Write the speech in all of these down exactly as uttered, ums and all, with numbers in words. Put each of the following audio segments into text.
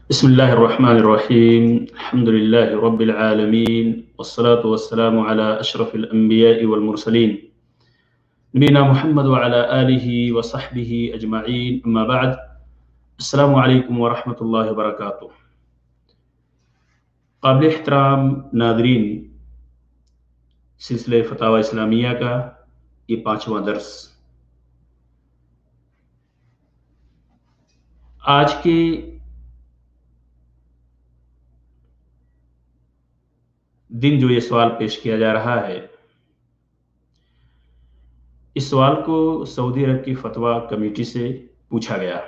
بسم الله الرحمن الرحيم الحمد لله رب العالمين والصلاة والسلام على أشرف الأنبياء والمرسلين نبينا محمد وعلى آله وصحبه أجمعين أما بعد السلام عليكم ورحمة الله وبركاته. قابل احترام ناظرین، سلسلے فتاوی اسلامیہ کا یہ پانچواں درس آج کے دن جو یہ سوال پیش کیا جا رہا ہے، اس سوال کو سعودی عرب کی فتویٰ کمیٹی سے پوچھا گیا۔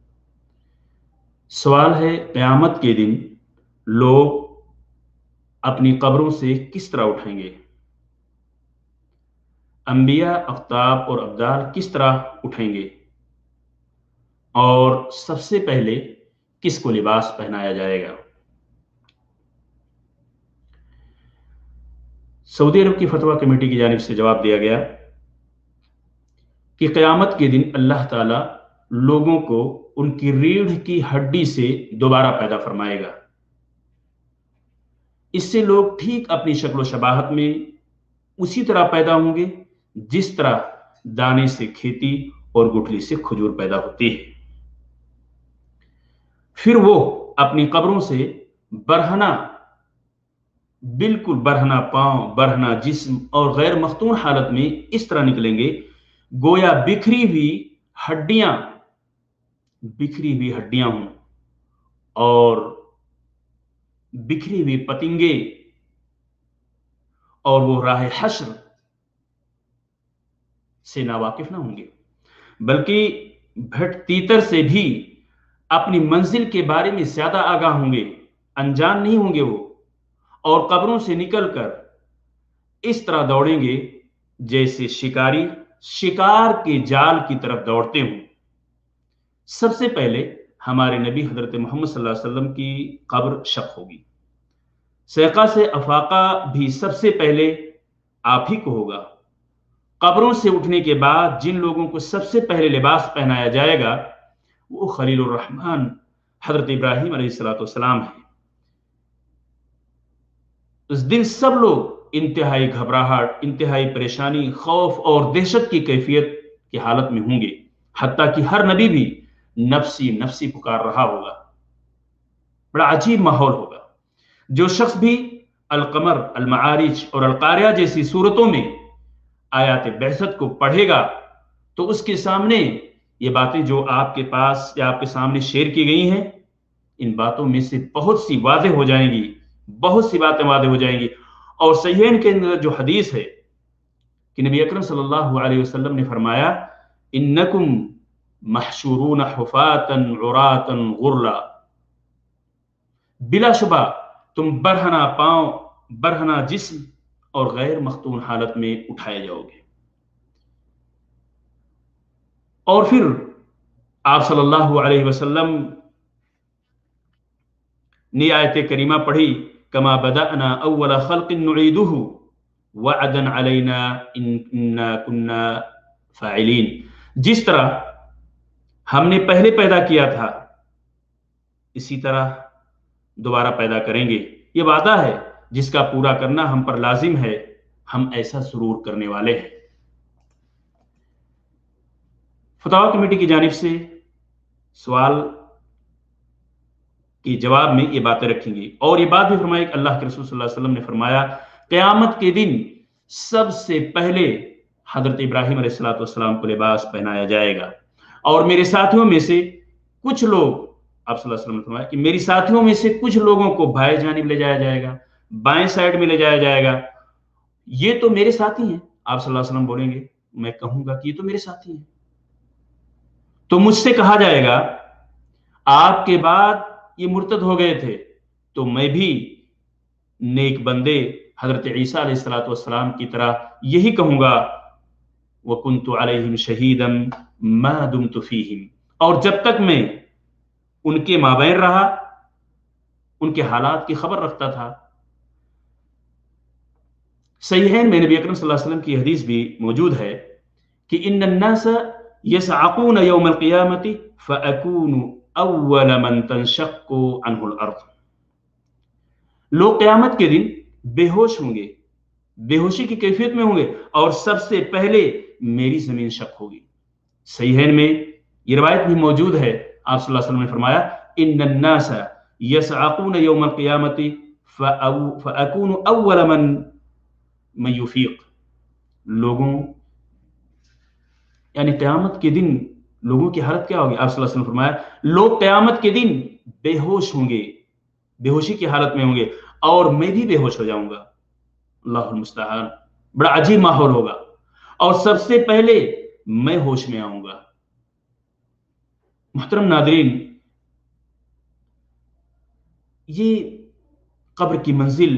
سوال ہے، قیامت کے دن لوگ اپنی قبروں سے کس طرح اٹھیں گے؟ انبیاء، اقطاب اور ابدال کس طرح اٹھیں گے؟ اور سب سے پہلے کس کو لباس پہنایا جائے گا؟ سعودی عرب کی فتویٰ کمیٹی کی جانب سے جواب دیا گیا کہ قیامت کے دن اللہ تعالی لوگوں کو ان کی ریڑھ کی ہڈی سے دوبارہ پیدا فرمائے گا۔ اس سے لوگ ٹھیک اپنی شکل و شباہت میں اسی طرح پیدا ہوں گے جس طرح دانے سے کھیتی اور گٹھلی سے کھجور پیدا ہوتی ہے۔ پھر وہ اپنی قبروں سے برہنہ، بالکل برہنہ پاؤں، برہنہ جسم اور غیر مختون حالت میں اس طرح نکلیں گے گویا بکھری ہوئی ہڈیاں بکھری ہوئی ہڈیاں ہوں اور بکھری ہوئی پتنگے، اور وہ راہ حشر سے ناواقف نہ ہوں گے، بلکہ بھٹ تیتر سے بھی اپنی منزل کے بارے میں زیادہ آگاہ ہوں گے، انجان نہیں ہوں گے وہ، اور قبروں سے نکل کر اس طرح دوڑیں گے جیسے شکاری شکار کے جال کی طرف دوڑتے ہوں۔ سب سے پہلے ہمارے نبی حضرت محمد صلی اللہ علیہ وسلم کی قبر شق ہوگی۔ سیقہ سے افاقہ بھی سب سے پہلے آپ ہی کو ہوگا۔ قبروں سے اٹھنے کے بعد جن لوگوں کو سب سے پہلے لباس پہنایا جائے گا وہ خلیل الرحمن حضرت ابراہیم علیہ السلام ہیں۔ اس دن سب لوگ انتہائی گھبراہٹ، انتہائی پریشانی، خوف اور دہشت کی کیفیت کی حالت میں ہوں گے، حتیٰ کہ ہر نبی بھی نفسی نفسی پکار رہا ہوگا۔ بڑا عجیب ماحول ہوگا۔ جو شخص بھی القمر، المعارج اور القاریہ جیسی صورتوں میں آیات بعثت کو پڑھے گا تو اس کے سامنے یہ باتیں جو آپ کے پاس یا آپ کے سامنے شیئر کی گئی ہیں، ان باتوں میں سے بہت سی واضح ہو جائیں گی، بہت سی باتیں واضح ہو جائیں گی۔ اور صحیحین کے اندر جو حدیث ہے کہ نبی اکرم صلی اللہ علیہ وسلم نے فرمایا، انکم محشورون حفاتا عراتا غرلا، بلا شبہ تم برہنہ پاؤں، برہنہ جسم اور غیر مختون حالت میں اٹھائے جاؤ گے۔ اور پھر آپ صلی اللہ علیہ وسلم نے آیت کریمہ پڑھی، کما بدأنا اول خلق نعیدہ وعدا علینا انا کنا فاعلین، جس طرح ہم نے پہلے پیدا کیا تھا اسی طرح دوبارہ پیدا کریں گے۔ یہ وعدہ ہے جس کا پورا کرنا ہم پر لازم ہے، ہم ایسا ضرور کرنے والے ہیں۔ فتاوی کمیٹی کی جانب سے سوال کی جواب میں یہ باتیں رکھیں گی، اور یہ بات بھی فرمائی کہ اللہ کے رسول صلی اللہ علیہ وسلم نے فرمایا، قیامت کے دن سب سے پہلے حضرت ابراہیم علیہ السلام کو لباس پہنایا جائے گا، اور میرے ساتھیوں میں سے کچھ لوگ، آپ صلی اللہ علیہ وسلم نے فرمایا کہ میری ساتھیوں میں سے کچھ لوگوں کو بائیں جانب لے جایا جائے گا، بائیں سائڈ میں لے جایا جائے گا۔ یہ تو میرے ساتھی ہیں، آپ صلی اللہ علیہ وسلم بولیں گے، میں کہوں گا کہ یہ تو میرے ساتھی ہیں، تو مجھ سے کہا جائے گا آپ کے بعد یہ مرتد ہو گئے تھے، تو میں بھی نیک بندے حضرت عیسیٰ علیہ السلام کی طرح یہی کہوں گا، وَكُنْتُ عَلَيْهِمْ شَهِيدًا مَا دُمْتُ فِيهِمْ، اور جب تک میں ان کے مابین رہا ان کے حالات کی خبر رکھتا تھا۔ صحیحین میں نبی اکرم صلی اللہ علیہ وسلم کی حدیث بھی موجود ہے کہ ان الناس यसअकून यौमल क़ियामति फ़अकूनु अव्वल मन तंशक्कु अन्हुल अर्द। लोग क़यामत के दिन बेहोश होंगे, बेहोशी की कैफियत में होंगे और सबसे पहले मेरी जमीन शक होगी। सहीहैन में ये रवायत भी मौजूद है। आप सल्लल्लाहु अलैहि वसल्लम ने फरमाया, इन्नन नास यसअकून यौमल क़ियामति फ़अकूनु अव्वल मन मन युफ़ीक़। लोगों यानी क़यामत के दिन लोगों की हालत क्या होगी? आप सल्लल्लाहु अलैहि वसल्लम ने फरमाया, लोग क़यामत के दिन बेहोश होंगे, बेहोशी की हालत में होंगे और मैं भी बेहोश हो जाऊंगा। अल्लाहुल मुस्तआन। बड़ा अजीब माहौल होगा और सबसे पहले मैं होश में आऊंगा। मुहतरम नादरीन, ये कब्र की मंजिल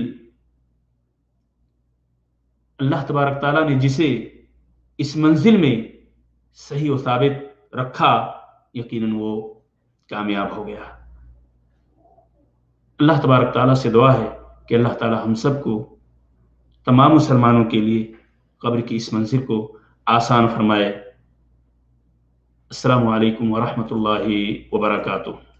अल्लाह तबारक ताला ने जिसे इस मंजिल में सही और साबित रखा, यकीनन वो कामयाब हो गया। अल्लाह तबारक ताला से दुआ है कि अल्लाह ताला हम सबको, तमाम मुसलमानों के लिए कब्र की इस मंजिल को आसान फरमाए। अस्सलामु अलैकुम व रहमतुल्लाहि व बरकातुहू।